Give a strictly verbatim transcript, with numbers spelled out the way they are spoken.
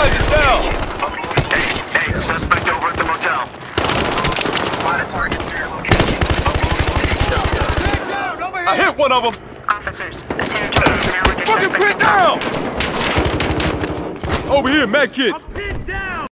Target down! Hey, hey, suspect over at the motel. Spotted targets near location. I hit one of them! Officers, the territory is now under Fucking suspect pin control. down! Over here, med kit!